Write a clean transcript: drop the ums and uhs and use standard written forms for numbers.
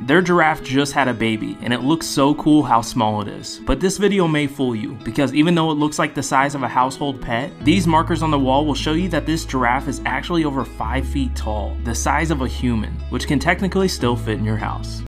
Their giraffe just had a baby, and it looks so cool how small it is. But this video may fool you, because even though it looks like the size of a household pet, these markers on the wall will show you that this giraffe is actually over 5 feet tall, the size of a human, which can technically still fit in your house.